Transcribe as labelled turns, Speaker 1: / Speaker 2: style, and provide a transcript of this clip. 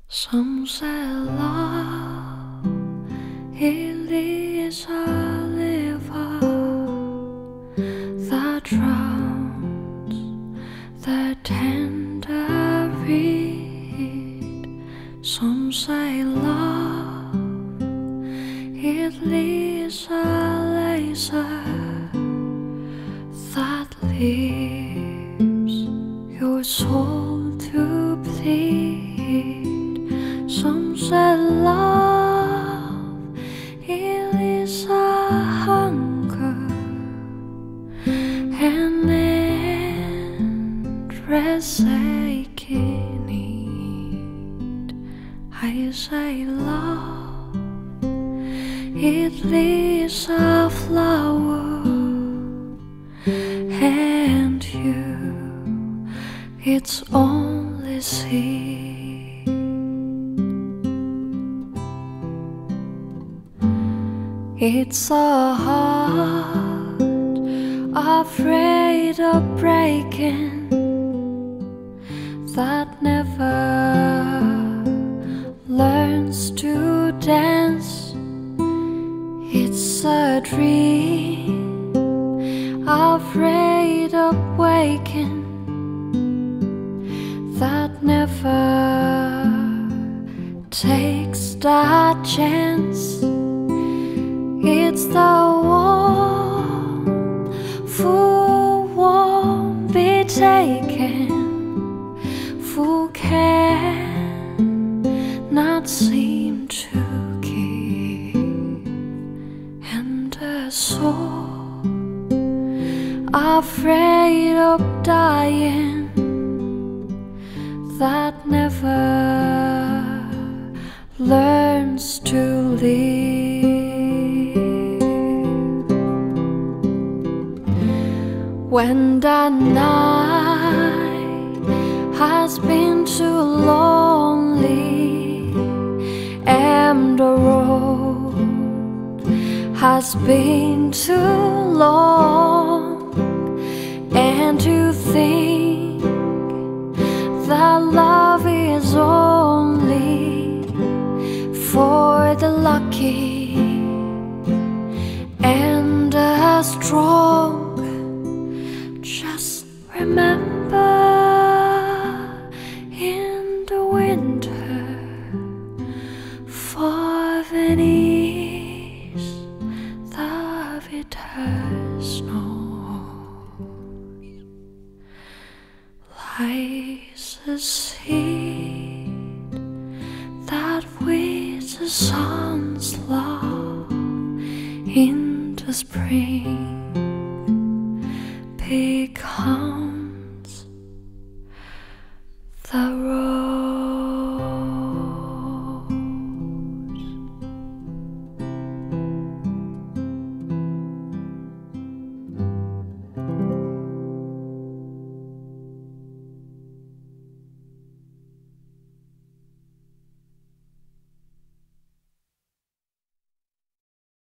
Speaker 1: Some say love, it is a river that drowns the tender reed. Some say love, it is a laser that leaves your soul to bleed. Some say love, it is a hunger, an endless aching need. I say love, it is a flower, and you, its only seed. It's a heart afraid of breaking, that never learns to dance. It's a dream afraid of waking, that never takes that chance. It's the one who won't be taken, who cannot seem to give, and a soul afraid of dying, that never learns to live. When the night has been too lonely and the road has been too long, and you think that love is only for the lucky and the strong, just remember, in the winter, for Venice, the winter snows, lies a seed that with the sun's love in the spring become